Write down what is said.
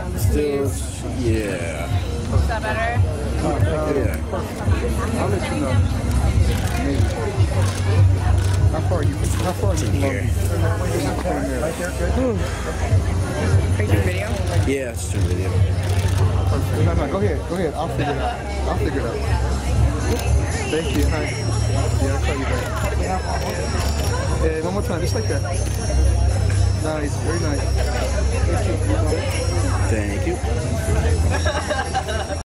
Still, yeah. Is that better? Yeah. I'll let you know. Maybe. How far are you from Here. right there, good? Are you doing video? Yeah, it's doing video. Perfect. No, go ahead. I'll figure it out. Thank you. Hi. Yeah, I'll call you back. Hey, one more time, just like that. Nice, very nice. Thank you.